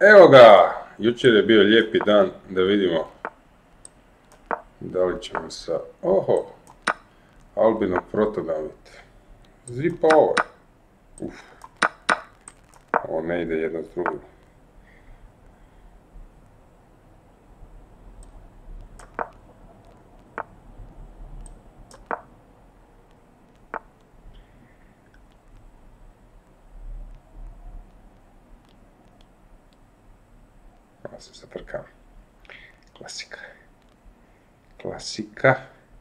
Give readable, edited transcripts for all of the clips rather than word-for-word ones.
Evo ga, jučer je bio lijepi dan, da vidimo da li ćemo sa, Albinom protogaviti. Zipa ovo. Ovo ne ide jedno s drugim. Ovo se zaprkam. Klasika. Klasika.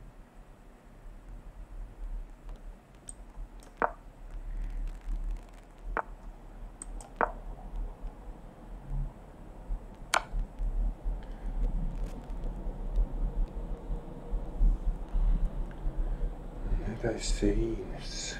Ne daj se Ines.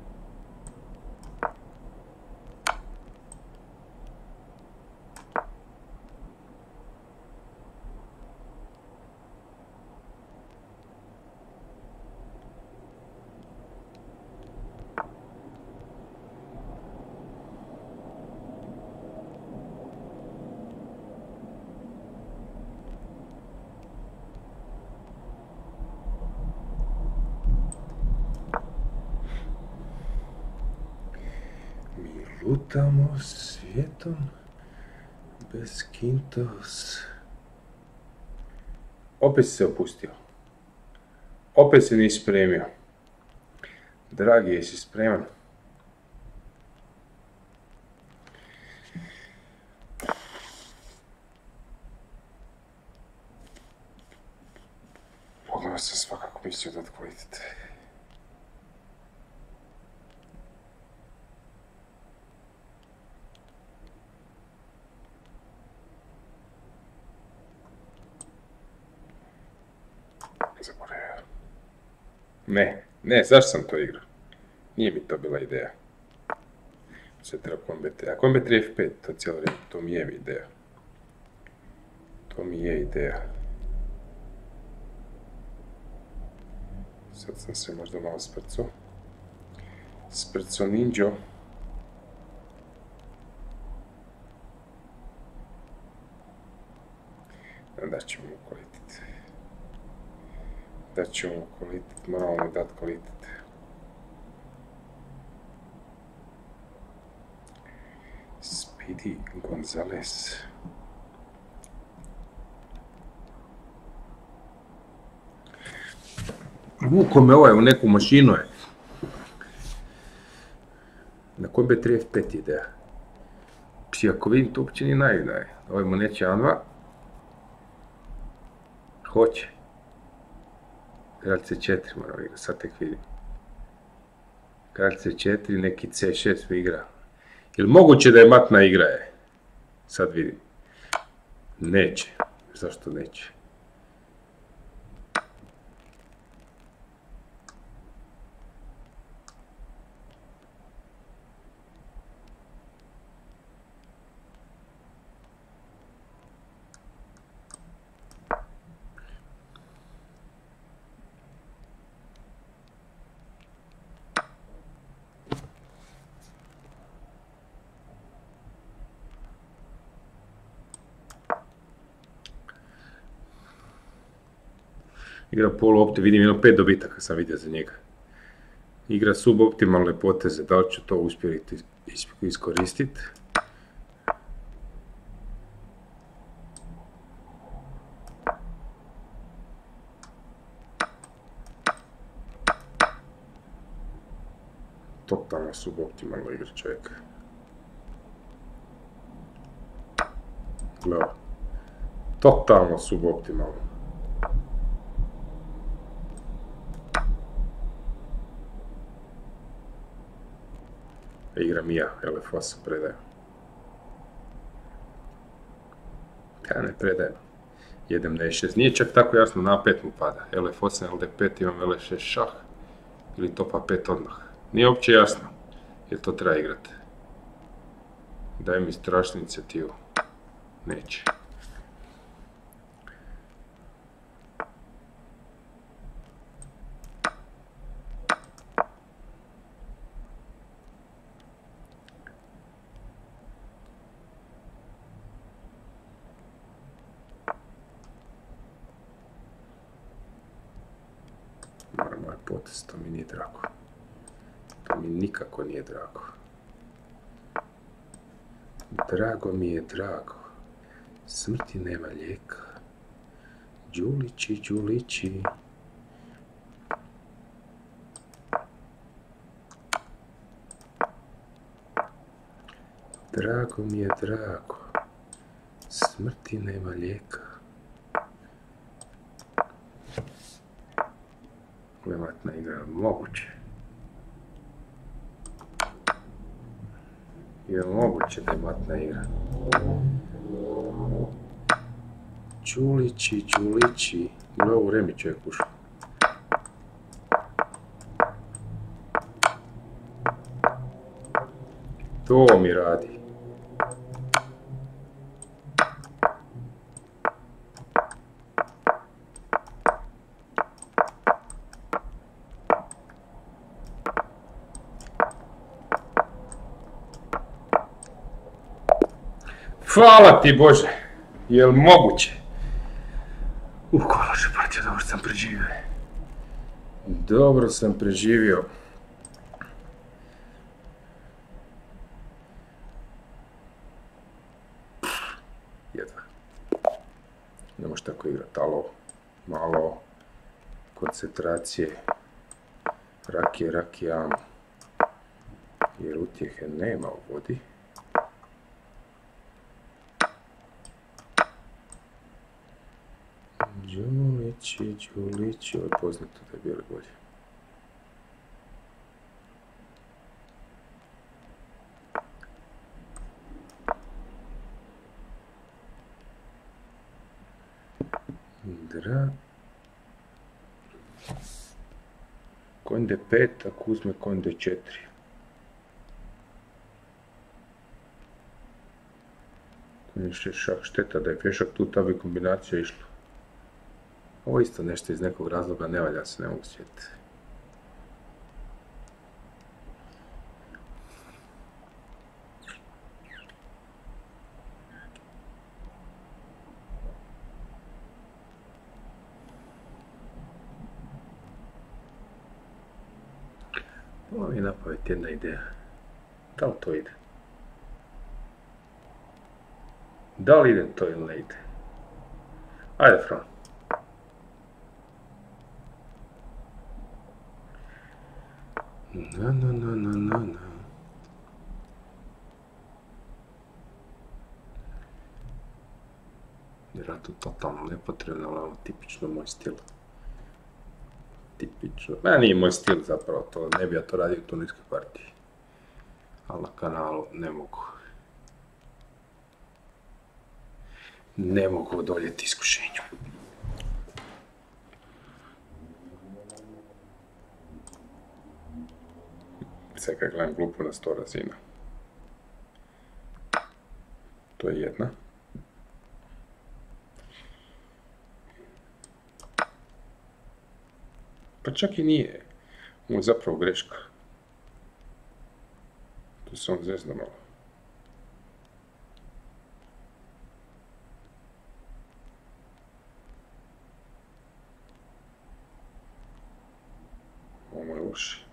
Lutamo svijetom bez kintos. Opet si se opustio. Opet si nisi spremio. Dragi, jesi spreman? Pogledao sam svakako mislio da kvalitet. Ne, zašto sam to igrao? Nije mi to bila ideja. Sve treba kombetri. A kombetri F5, to cijelo vrijeme, to mi je ideja. To mi je ideja. Sad sam se možda malo sprco. Sprco ninjo. Da ćemo mu kvalitet. Da ćemo mu kvalitet, moramo mu dati kvalitet. Speedy Gonzalez. Vuko me ovaj u neku mašinu je. Na kojem bi 35 ideja? Psi, ako vidim, to uopće nije naivno. Ovaj mu neće A2. Hoće. Kralj C4 moram igrati, sad tek vidim. Kralj C4, neki C6 mi igra. Ili moguće da je matna igra je? Sad vidim. Neće. Zašto neće? Igra poluopti, vidim jedno 5 dobitaka sam vidio za njega. Igra suboptimalne poteze, da li ću to uspjeti iskoristiti? Totalno suboptimalno igra čovjek. Gledaj. Totalno suboptimalno. Igra Mija, LF8 predaje. Ja ne predajem. Jedem na E6. Nije čak tako jasno, na A5 mu pada. LF8, LD5, imam L6 šah. Ili top A5 odmah. Nije uopće jasno. Jer to treba igrati. Daj mi strašnu inicijativu. Neće. potez, to mi nije drago. To mi nikako nije drago. Drago mi je drago. Smrti nema lijeka. Đulići, Đulići. Drago mi je drago. Smrti nema lijeka. Levatna igra, moguće. Je moguće da je matna igra. Đulići, Đulići. Ili ovu Remi čovjek ušao. To mi radi. Hvala ti Bože, jel moguće? Loše partija, dobro sam preživio. Dobro sam preživio. Jedva. Ne možeš tako igrat, alo. Malo koncentracije. Rakije, rakijam. Jer utjehe nema u vodi. Đulići, Đulići, ovo je poznato da je bijeli bolje. Konj D5, ako uzme konj D4. Konj šah, šteta da je pješak tu, ta bi kombinacija išla. Ovo isto nešto iz nekog razloga ne valja se, ne mogu sjetiti. Ovo mi je napraviti jedna ideja. Da li to ide? Da li ide to ili ne ide? Ajde, Fran. Na. Vjerojatno totalno nepotrebno, ali ono tipično moj stil. Tipično. Nije moj stil zapravo, to ne bi ja to radio u turnirskoj partiji. Ali na kanalu ne mogu. Ne mogu odoljeti iskušenju. Sad kad gledam glupo na 100 razina. To je jedna. Pa čak i nije. Ovo je zapravo greška. Tu se on zezna malo. Ovo je loše.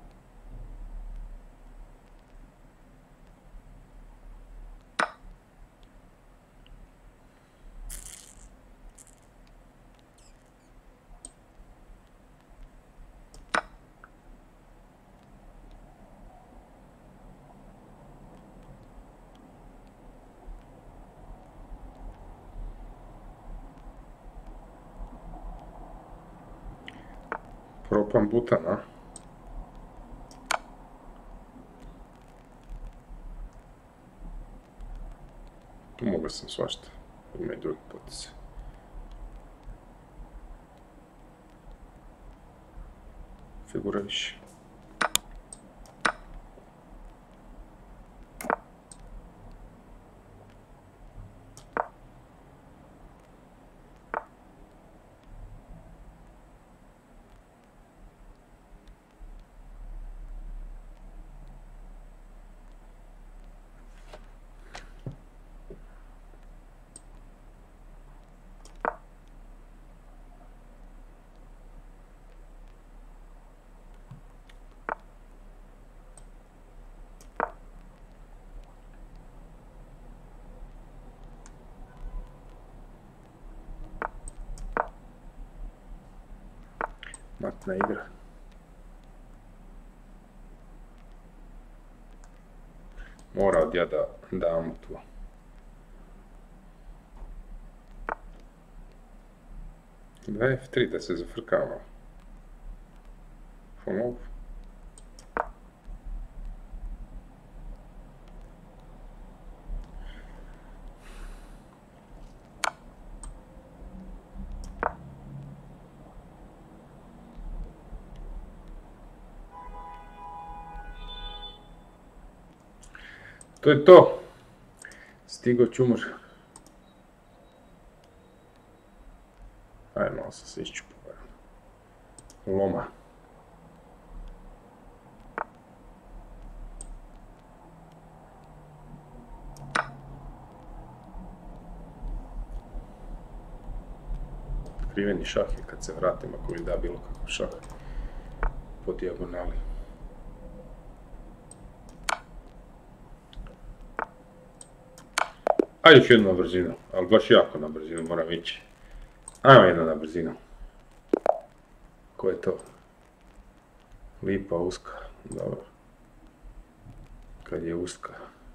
Propan butan, a? Tu mogao sam svašta. Ima i drugi potez. Figura više. pametna igra. Morao ja da dam tu. Da F3 da se zafrkamo. Pomogu. To je to. Stigo čumur. Ajde, malo sam se iščupao. Loma. Kriveni šah je kad se vratim, ako mi da bilo kakav šah po dijagonali. Ajde još jednu na brzinu, ali baš jako na brzinu moram ići. Ajmo jedno na brzinu. Ko je to? Lipa uska, dobro. Kad je uska.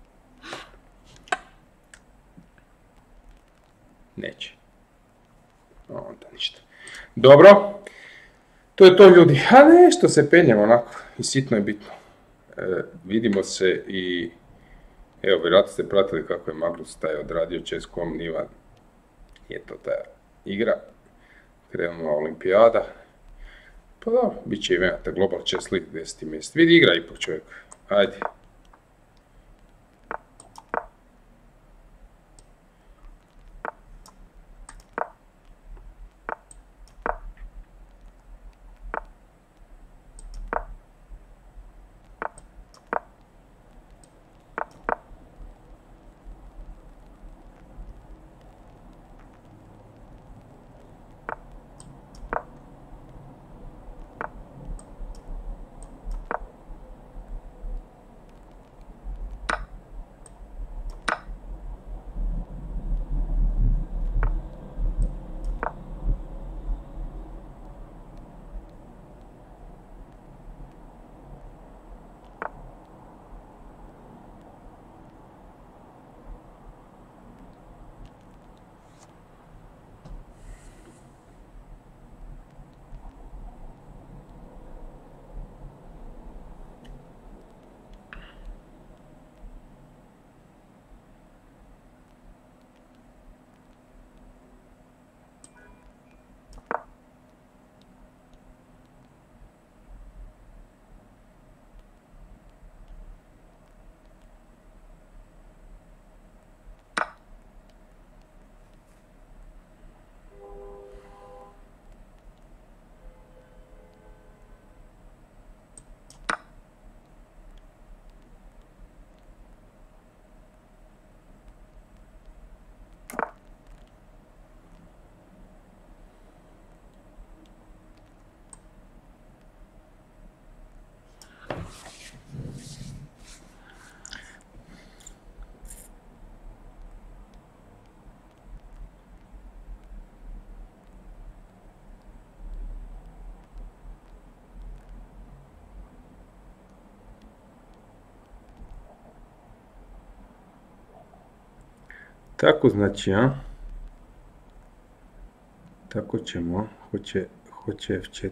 Neće. Onda ništa. Dobro. To je to, ljudi. A nešto se penjamo onako. I sitno je bitno. Vidimo se i... Evo, vjerojatno ste pratili kako je Magnus taj odradio Chess.com Nivan. Je to ta igra. Krenula olimpijada. Pa dobro, bit će eventa Global Chess League 10. mjesec. Vidi, igra ipak čovjek. Ajde. Tako znači, a? Tako ćemo, hoće F4.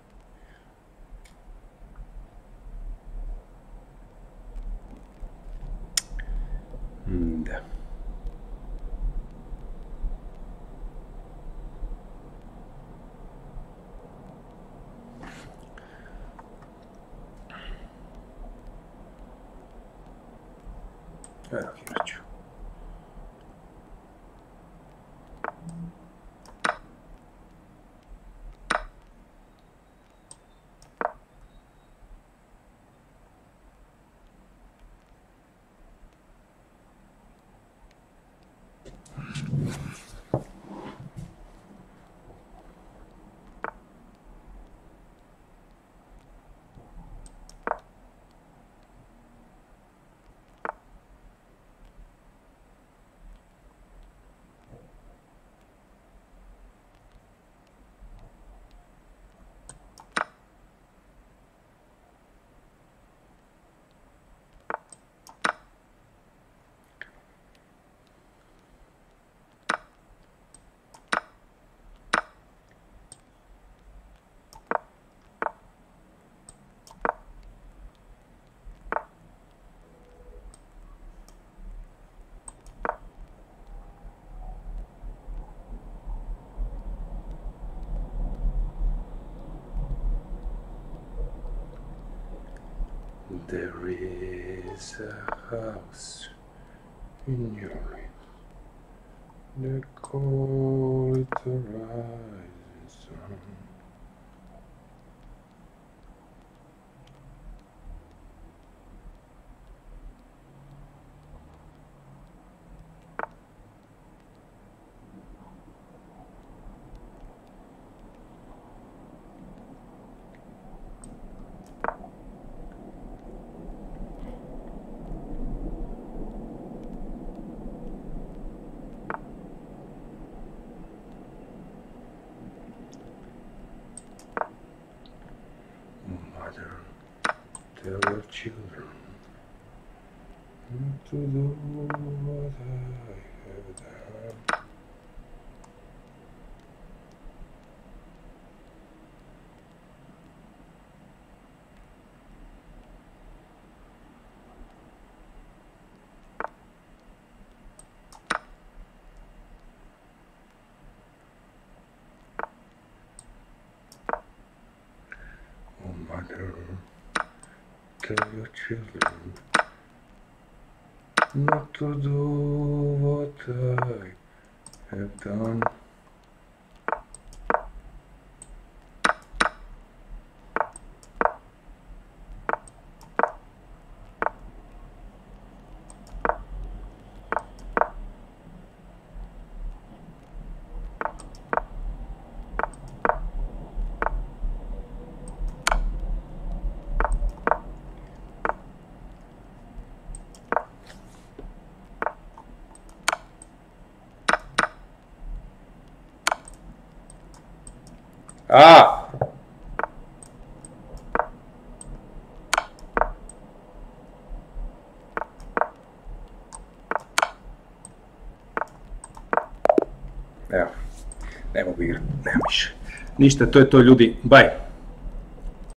Da. Evo, igrat ću. There is a house in your mind. They call it the rising sun. Mother, tell your children not to do what I have done. Oh, mother, tell your children not to do what I have done. Ah! Evo, ne mogu igrat, nema više. Ništa, to je to ljudi, bye.